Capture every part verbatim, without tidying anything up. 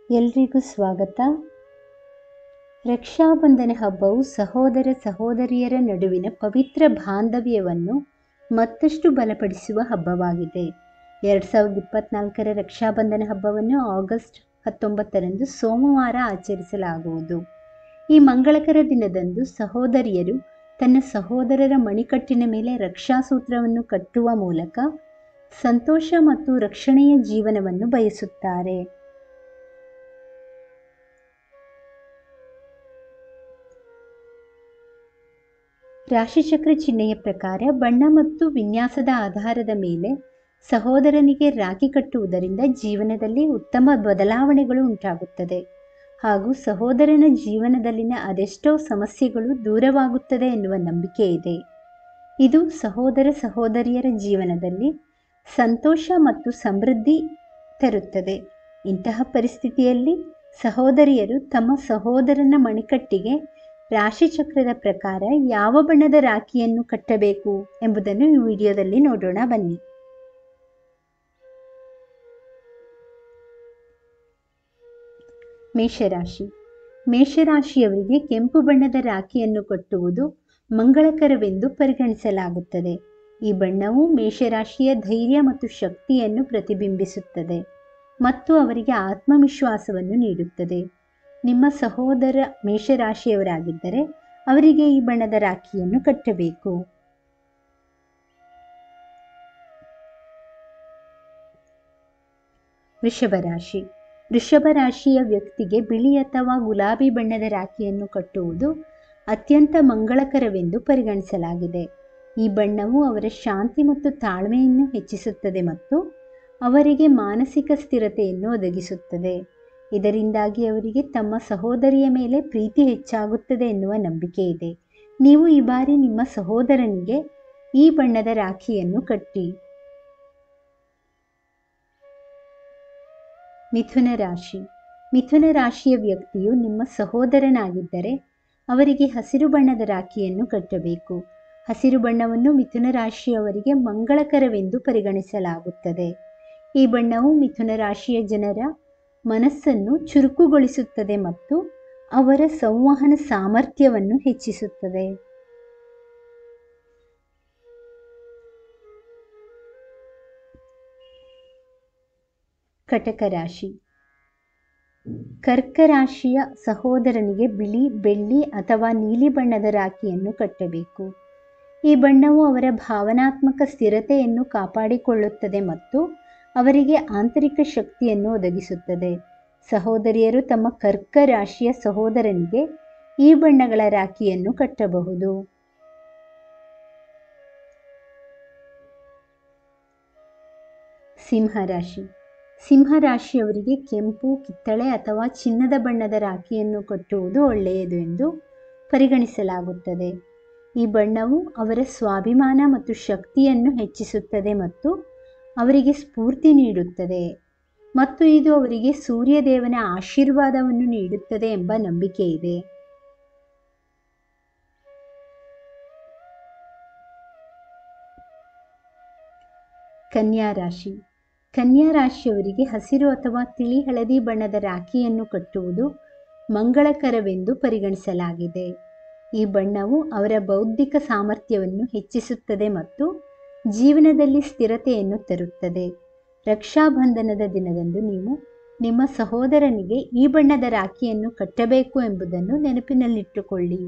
ಎಲ್ರಿಗೂ ಸ್ವಾಗತ. ರಕ್ಷಾಬಂಧನ ಹಬ್ಬವು ಸಹೋದರ ಸಹೋದರಿಯರ ನಡುವಿನ ಪವಿತ್ರ ಬಾಂಧವ್ಯವನ್ನು ಮತ್ತಷ್ಟು ಬಲಪಡಿಸುವ ಹಬ್ಬವಾಗಿದೆ. ಎರಡು ಸಾವಿರದ ಇಪ್ಪತ್ತ್ನಾಲ್ಕರ ರಕ್ಷಾಬಂಧನ ಹಬ್ಬವನ್ನು ಆಗಸ್ಟ್ ಹತ್ತೊಂಬತ್ತರಂದು ಸೋಮವಾರ ಆಚರಿಸಲಾಗುವುದು. ಈ ಮಂಗಳಕರ ದಿನದಂದು ಸಹೋದರಿಯರು ತನ್ನ ಸಹೋದರರ ಮಣಿಕಟ್ಟಿನ ಮೇಲೆ ರಕ್ಷಾಸೂತ್ರವನ್ನು ಕಟ್ಟುವ ಮೂಲಕ ಸಂತೋಷ ಮತ್ತು ರಕ್ಷಣೆಯ ಜೀವನವನ್ನು ಬಯಸುತ್ತಾರೆ. ರಾಶಿಚಕ್ರ ಚಿಹ್ನೆಯ ಪ್ರಕಾರ ಬಣ್ಣ ಮತ್ತು ವಿನ್ಯಾಸದ ಆಧಾರದ ಮೇಲೆ ಸಹೋದರನಿಗೆ ರಾಖಿ ಕಟ್ಟುವುದರಿಂದ ಜೀವನದಲ್ಲಿ ಉತ್ತಮ ಬದಲಾವಣೆಗಳು ಉಂಟಾಗುತ್ತದೆ ಹಾಗೂ ಸಹೋದರನ ಜೀವನದಲ್ಲಿನ ಅದೆಷ್ಟೋ ಸಮಸ್ಯೆಗಳು ದೂರವಾಗುತ್ತದೆ ಎನ್ನುವ ನಂಬಿಕೆ ಇದೆ. ಇದು ಸಹೋದರ ಸಹೋದರಿಯರ ಜೀವನದಲ್ಲಿ ಸಂತೋಷ ಮತ್ತು ಸಮೃದ್ಧಿ ತರುತ್ತದೆ. ಇಂತಹ ಪರಿಸ್ಥಿತಿಯಲ್ಲಿ ಸಹೋದರಿಯರು ತಮ್ಮ ಸಹೋದರನ ಮಣಿಕಟ್ಟಿಗೆ ರಾಶಿಚಕ್ರದ ಪ್ರಕಾರ ಯಾವ ಬಣ್ಣದ ರಾಖಿಯನ್ನು ಕಟ್ಟಬೇಕು ಎಂಬುದನ್ನು ಈ ವಿಡಿಯೋದಲ್ಲಿ ನೋಡೋಣ ಬನ್ನಿ. ಮೇಷರಾಶಿ. ಮೇಷರಾಶಿಯವರಿಗೆ ಕೆಂಪು ಬಣ್ಣದ ರಾಖಿಯನ್ನು ಕಟ್ಟುವುದು ಮಂಗಳಕರವೆಂದು ಪರಿಗಣಿಸಲಾಗುತ್ತದೆ. ಈ ಬಣ್ಣವು ಮೇಷರಾಶಿಯ ಧೈರ್ಯ ಮತ್ತು ಶಕ್ತಿಯನ್ನು ಪ್ರತಿಬಿಂಬಿಸುತ್ತದೆ ಮತ್ತು ಅವರಿಗೆ ಆತ್ಮವಿಶ್ವಾಸವನ್ನು ನೀಡುತ್ತದೆ. ನಿಮ್ಮ ಸಹೋದರ ಮೇಷರಾಶಿಯವರಾಗಿದ್ದರೆ ಅವರಿಗೆ ಈ ಬಣ್ಣದ ರಾಖಿಯನ್ನು ಕಟ್ಟಬೇಕು. ವೃಷಭ ರಾಶಿ. ವೃಷಭ ರಾಶಿಯ ವ್ಯಕ್ತಿಗೆ ಬಿಳಿ ಅಥವಾ ಗುಲಾಬಿ ಬಣ್ಣದ ರಾಖಿಯನ್ನು ಕಟ್ಟುವುದು ಅತ್ಯಂತ ಮಂಗಳಕರವೆಂದು ಪರಿಗಣಿಸಲಾಗಿದೆ. ಈ ಬಣ್ಣವು ಅವರ ಶಾಂತಿ ಮತ್ತು ತಾಳ್ಮೆಯನ್ನು ಹೆಚ್ಚಿಸುತ್ತದೆ ಮತ್ತು ಅವರಿಗೆ ಮಾನಸಿಕ ಸ್ಥಿರತೆಯನ್ನು ಒದಗಿಸುತ್ತದೆ. ಇದರಿಂದಾಗಿ ಅವರಿಗೆ ತಮ್ಮ ಸಹೋದರಿಯ ಮೇಲೆ ಪ್ರೀತಿ ಹೆಚ್ಚಾಗುತ್ತದೆ ಎನ್ನುವ ನಂಬಿಕೆ ಇದೆ. ನೀವು ಈ ಬಾರಿ ನಿಮ್ಮ ಸಹೋದರನಿಗೆ ಈ ಬಣ್ಣದ ರಾಖಿಯನ್ನು ಕಟ್ಟಿ. ಮಿಥುನ ರಾಶಿ. ಮಿಥುನ ರಾಶಿಯ ವ್ಯಕ್ತಿಯು ನಿಮ್ಮ ಸಹೋದರನಾಗಿದ್ದರೆ ಅವರಿಗೆ ಹಸಿರು ಬಣ್ಣದ ರಾಖಿಯನ್ನು ಕಟ್ಟಬೇಕು. ಹಸಿರು ಬಣ್ಣವನ್ನು ಮಿಥುನ ರಾಶಿಯವರಿಗೆ ಮಂಗಳಕರವೆಂದು ಪರಿಗಣಿಸಲಾಗುತ್ತದೆ. ಈ ಬಣ್ಣವು ಮಿಥುನ ರಾಶಿಯ ಜನರ ಮನಸ್ಸನ್ನು ಚುರುಕುಗೊಳಿಸುತ್ತದೆ ಮತ್ತು ಅವರ ಸಂವಹನ ಸಾಮರ್ಥ್ಯವನ್ನು ಹೆಚ್ಚಿಸುತ್ತದೆ. ಕಟಕ ರಾಶಿ. ಕರ್ಕ ರಾಶಿಯ ಸಹೋದರನಿಗೆ ಬಿಳಿ, ಬೆಳ್ಳಿ ಅಥವಾ ನೀಲಿ ಬಣ್ಣದ ರಾಖಿಯನ್ನು ಕಟ್ಟಬೇಕು. ಈ ಬಣ್ಣವು ಅವರ ಭಾವನಾತ್ಮಕ ಸ್ಥಿರತೆಯನ್ನು ಕಾಪಾಡಿಕೊಳ್ಳುತ್ತದೆ ಮತ್ತು ಅವರಿಗೆ ಆಂತರಿಕ ಶಕ್ತಿಯನ್ನು ಒದಗಿಸುತ್ತದೆ. ಸಹೋದರಿಯರು ತಮ್ಮ ಕರ್ಕ ರಾಶಿಯ ಸಹೋದರನಿಗೆ ಈ ಬಣ್ಣಗಳ ರಾಖಿಯನ್ನು ಕಟ್ಟಬಹುದು. ಸಿಂಹರಾಶಿ. ಸಿಂಹರಾಶಿಯವರಿಗೆ ಕೆಂಪು, ಕಿತ್ತಳೆ ಅಥವಾ ಚಿನ್ನದ ಬಣ್ಣದ ರಾಖಿಯನ್ನು ಕಟ್ಟುವುದು ಒಳ್ಳೆಯದು ಎಂದು ಪರಿಗಣಿಸಲಾಗುತ್ತದೆ. ಈ ಬಣ್ಣವು ಅವರ ಸ್ವಾಭಿಮಾನ ಮತ್ತು ಶಕ್ತಿಯನ್ನು ಹೆಚ್ಚಿಸುತ್ತದೆ ಮತ್ತು ಅವರಿಗೆ ಸ್ಫೂರ್ತಿ ನೀಡುತ್ತದೆ ಮತ್ತು ಇದು ಅವರಿಗೆ ಸೂರ್ಯದೇವನ ಆಶೀರ್ವಾದವನ್ನು ನೀಡುತ್ತದೆ ಎಂಬ ನಂಬಿಕೆ ಇದೆ. ಕನ್ಯಾ ರಾಶಿ. ಕನ್ಯಾ ರಾಶಿಯವರಿಗೆ ಹಸಿರು ಅಥವಾ ತಿಳಿ ಹಳದಿ ಬಣ್ಣದ ರಾಖಿಯನ್ನು ಕಟ್ಟುವುದು ಮಂಗಳಕರವೆಂದು ಪರಿಗಣಿಸಲಾಗಿದೆ. ಈ ಬಣ್ಣವು ಅವರ ಬೌದ್ಧಿಕ ಸಾಮರ್ಥ್ಯವನ್ನು ಹೆಚ್ಚಿಸುತ್ತದೆ ಮತ್ತು ಜೀವನದಲ್ಲಿ ಸ್ಥಿರತೆಯನ್ನು ತರುತ್ತದೆ. ರಕ್ಷಾಬಂಧನದ ದಿನದಂದು ನೀವು ನಿಮ್ಮ ಸಹೋದರನಿಗೆ ಈ ಬಣ್ಣದ ರಾಖಿಯನ್ನು ಕಟ್ಟಬೇಕು ಎಂಬುದನ್ನು ನೆನಪಿನಲ್ಲಿಟ್ಟುಕೊಳ್ಳಿ.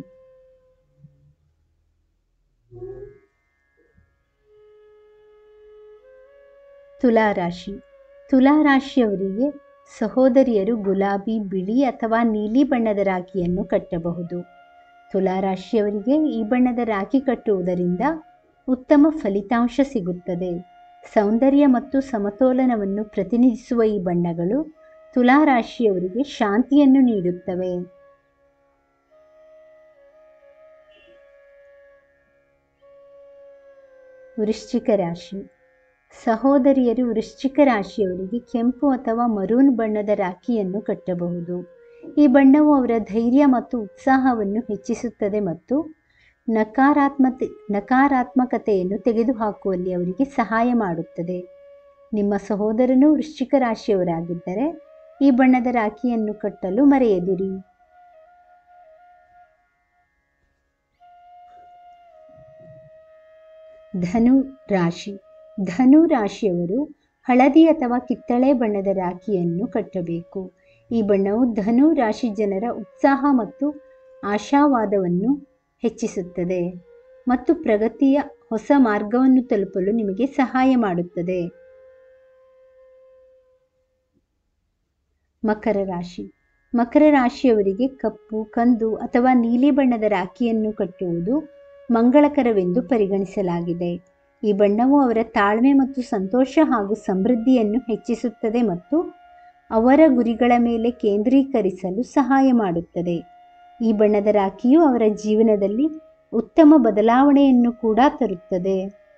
ತುಲಾರಾಶಿ. ತುಲಾರಾಶಿಯವರಿಗೆ ಸಹೋದರಿಯರು ಗುಲಾಬಿ, ಬಿಳಿ ಅಥವಾ ನೀಲಿ ಬಣ್ಣದ ರಾಖಿಯನ್ನು ಕಟ್ಟಬಹುದು. ತುಲಾರಾಶಿಯವರಿಗೆ ಈ ಬಣ್ಣದ ರಾಖಿ ಕಟ್ಟುವುದರಿಂದ ಉತ್ತಮ ಫಲಿತಾಂಶ ಸಿಗುತ್ತದೆ. ಸೌಂದರ್ಯ ಮತ್ತು ಸಮತೋಲನವನ್ನು ಪ್ರತಿನಿಧಿಸುವ ಈ ಬಣ್ಣಗಳು ತುಲಾರಾಶಿಯವರಿಗೆ ಶಾಂತಿಯನ್ನು ನೀಡುತ್ತವೆ. ವೃಶ್ಚಿಕ ರಾಶಿ. ಸಹೋದರಿಯರು ವೃಶ್ಚಿಕ ರಾಶಿಯವರಿಗೆ ಕೆಂಪು ಅಥವಾ ಮರೂನ್ ಬಣ್ಣದ ರಾಖಿಯನ್ನು ಕಟ್ಟಬಹುದು. ಈ ಬಣ್ಣವು ಅವರ ಧೈರ್ಯ ಮತ್ತು ಉತ್ಸಾಹವನ್ನು ಹೆಚ್ಚಿಸುತ್ತದೆ ಮತ್ತು ನಕಾರಾತ್ಮತೆ ನಕಾರಾತ್ಮಕತೆಯನ್ನು ತೆಗೆದುಹಾಕುವಲ್ಲಿ ಅವರಿಗೆ ಸಹಾಯ ಮಾಡುತ್ತದೆ. ನಿಮ್ಮ ಸಹೋದರನು ವೃಶ್ಚಿಕ ರಾಶಿಯವರಾಗಿದ್ದರೆ ಈ ಬಣ್ಣದ ರಾಖಿಯನ್ನು ಕಟ್ಟಲು ಮರೆಯದಿರಿ. ಧನು ರಾಶಿ. ಧನು ರಾಶಿಯವರು ಹಳದಿ ಅಥವಾ ಕಿತ್ತಳೆ ಬಣ್ಣದ ರಾಖಿಯನ್ನು ಕಟ್ಟಬೇಕು. ಈ ಬಣ್ಣವು ಧನು ರಾಶಿ ಜನರ ಉತ್ಸಾಹ ಮತ್ತು ಆಶಾವಾದವನ್ನು ಹೆಚ್ಚಿಸುತ್ತದೆ ಮತ್ತು ಪ್ರಗತಿಯ ಹೊಸ ಮಾರ್ಗವನ್ನು ತಲುಪಲು ನಿಮಗೆ ಸಹಾಯ ಮಾಡುತ್ತದೆ. ಮಕರ ರಾಶಿ. ಮಕರ ರಾಶಿಯವರಿಗೆ ಕಪ್ಪು, ಕಂದು ಅಥವಾ ನೀಲಿ ಬಣ್ಣದ ರಾಖಿಯನ್ನು ಕಟ್ಟುವುದು ಮಂಗಳಕರವೆಂದು ಪರಿಗಣಿಸಲಾಗಿದೆ. ಈ ಬಣ್ಣವು ಅವರ ತಾಳ್ಮೆ ಮತ್ತು ಸಂತೋಷ ಹಾಗೂ ಸಮೃದ್ಧಿಯನ್ನು ಹೆಚ್ಚಿಸುತ್ತದೆ ಮತ್ತು ಅವರ ಗುರಿಗಳ ಮೇಲೆ ಕೇಂದ್ರೀಕರಿಸಲು ಸಹಾಯ ಮಾಡುತ್ತದೆ. ಈ ಬಣ್ಣದ ರಾಖಿಯು ಅವರ ಜೀವನದಲ್ಲಿ ಉತ್ತಮ ಬದಲಾವಣೆಯನ್ನು ಕೂಡ ತರುತ್ತದೆ.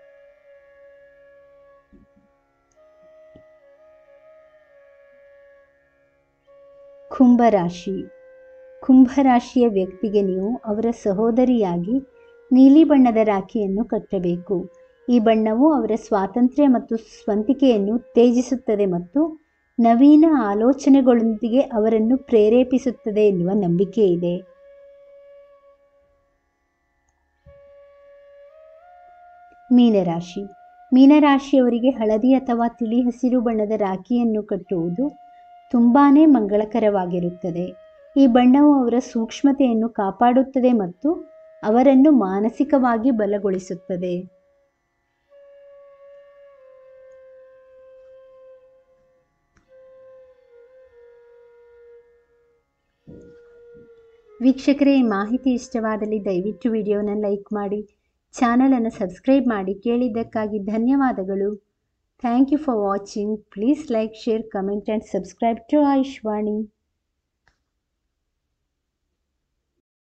ಕುಂಭರಾಶಿ. ಕುಂಭರಾಶಿಯ ವ್ಯಕ್ತಿಗೆ ನೀವು ಅವರ ಸಹೋದರಿಯಾಗಿ ನೀಲಿ ಬಣ್ಣದ ರಾಖಿಯನ್ನು ಕಟ್ಟಬೇಕು. ಈ ಬಣ್ಣವು ಅವರ ಸ್ವಾತಂತ್ರ್ಯ ಮತ್ತು ಸ್ವಂತಿಕೆಯನ್ನು ಉತ್ತೇಜಿಸುತ್ತದೆ ಮತ್ತು ನವೀನ ಆಲೋಚನೆಗಳೊಂದಿಗೆ ಅವರನ್ನು ಪ್ರೇರೇಪಿಸುತ್ತದೆ ಎನ್ನುವ ನಂಬಿಕೆ ಇದೆ. ಮೀನರಾಶಿ. ಮೀನರಾಶಿಯವರಿಗೆ ಹಳದಿ ಅಥವಾ ತಿಳಿ ಹಸಿರು ಬಣ್ಣದ ರಾಖಿಯನ್ನು ಕಟ್ಟುವುದು ತುಂಬಾನೇ ಮಂಗಳಕರವಾಗಿರುತ್ತದೆ. ಈ ಬಣ್ಣವು ಅವರ ಸೂಕ್ಷ್ಮತೆಯನ್ನು ಕಾಪಾಡುತ್ತದೆ ಮತ್ತು ಅವರನ್ನು ಮಾನಸಿಕವಾಗಿ ಬಲಗೊಳಿಸುತ್ತದೆ. ವೀಕ್ಷಕರೇ, ಈ ಮಾಹಿತಿ ಇಷ್ಟವಾದಲ್ಲಿ ದಯವಿಟ್ಟು ವಿಡಿಯೋನ ಲೈಕ್ ಮಾಡಿ, ಚಾನಲನ್ನು ಸಬ್ಸ್ಕ್ರೈಬ್ ಮಾಡಿ. ಕೇಳಿದ್ದಕ್ಕಾಗಿ ಧನ್ಯವಾದಗಳು. Thank you for watching. Please like, share, comment and subscribe to Ayushvani.